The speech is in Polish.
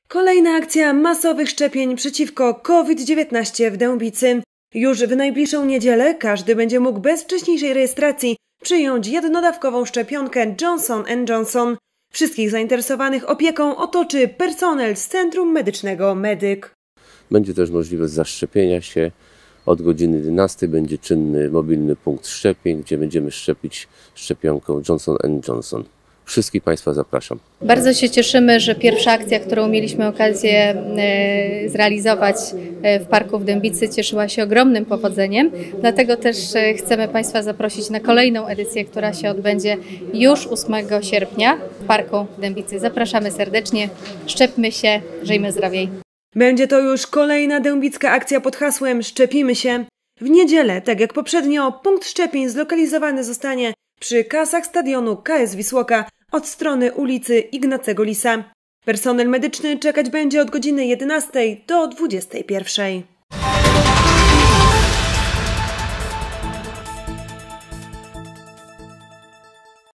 Kolejna akcja masowych szczepień przeciwko COVID-19 w Dębicy. Już w najbliższą niedzielę każdy będzie mógł bez wcześniejszej rejestracji przyjąć jednodawkową szczepionkę Johnson & Johnson. Wszystkich zainteresowanych opieką otoczy personel z Centrum Medycznego Medyk. Będzie też możliwość zaszczepienia się. Od godziny 11 będzie czynny mobilny punkt szczepień, gdzie będziemy szczepić szczepionką Johnson & Johnson. Wszystkich Państwa zapraszam. Bardzo się cieszymy, że pierwsza akcja, którą mieliśmy okazję zrealizować w parku w Dębicy, cieszyła się ogromnym powodzeniem. Dlatego też chcemy Państwa zaprosić na kolejną edycję, która się odbędzie już 8 sierpnia w parku w Dębicy. Zapraszamy serdecznie, szczepmy się, żyjmy zdrowiej. Będzie to już kolejna dębicka akcja pod hasłem Szczepimy się. W niedzielę, tak jak poprzednio, punkt szczepień zlokalizowany zostanie przy kasach stadionu KS Wisłoka od strony ulicy Ignacego Lisa. Personel medyczny czekać będzie od godziny 11 do 21.